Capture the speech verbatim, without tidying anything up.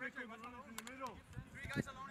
quick, quick, we're running in the middle. Three guys along.